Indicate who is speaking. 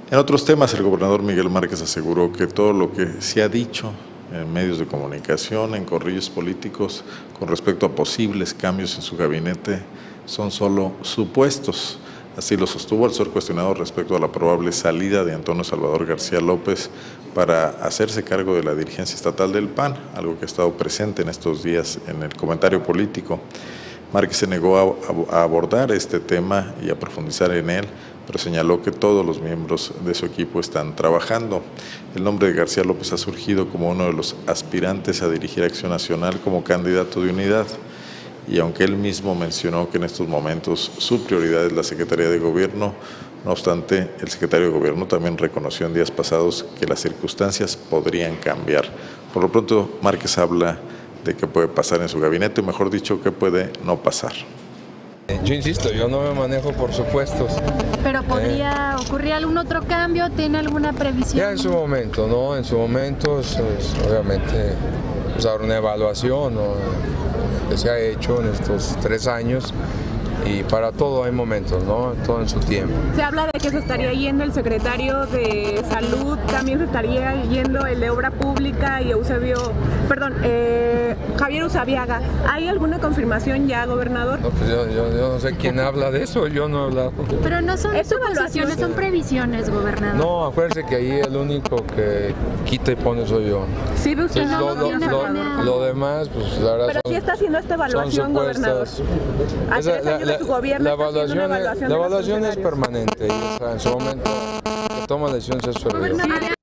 Speaker 1: En otros temas, el gobernador Miguel Márquez aseguró que todo lo que se ha dicho en medios de comunicación, en corrillos políticos, con respecto a posibles cambios en su gabinete, son solo supuestos. Así lo sostuvo al ser cuestionado respecto a la probable salida de Antonio Salvador García López para hacerse cargo de la dirigencia estatal del PAN, algo que ha estado presente en estos días en el comentario político. Márquez se negó a abordar este tema y a profundizar en él, pero señaló que todos los miembros de su equipo están trabajando. El nombre de García López ha surgido como uno de los aspirantes a dirigir Acción Nacional como candidato de unidad. Y aunque él mismo mencionó que en estos momentos su prioridad es la Secretaría de Gobierno, no obstante, el secretario de Gobierno también reconoció en días pasados que las circunstancias podrían cambiar. Por lo pronto, Márquez habla de qué puede pasar en su gabinete, mejor dicho, qué puede no pasar.
Speaker 2: Yo insisto, yo no me manejo por supuestos.
Speaker 3: ¿Pero podría ocurrir algún otro cambio? ¿Tiene alguna previsión?
Speaker 2: Ya en su momento, ¿no? En su momento, obviamente, pues habrá una evaluación, ¿no?, que se ha hecho en estos 3 años, y para todo hay momentos, ¿no? Todo en su tiempo.
Speaker 4: Se habla de que se estaría yendo el secretario de Salud, también se estaría yendo el de Obra Pública y Javier Usabiaga. ¿Hay alguna confirmación ya, gobernador?
Speaker 2: No, pues yo no sé quién habla de eso, yo no he hablado.
Speaker 3: Pero no son suposiciones, son previsiones, gobernador.
Speaker 2: No, acuérdense que ahí el único que quita y pone soy yo.
Speaker 4: Sí, usted
Speaker 2: Lo demás, pues la verdad.
Speaker 4: Pero sí está haciendo esta evaluación, gobernador.
Speaker 2: La evaluación es permanente y en su momento que toma decisiones es su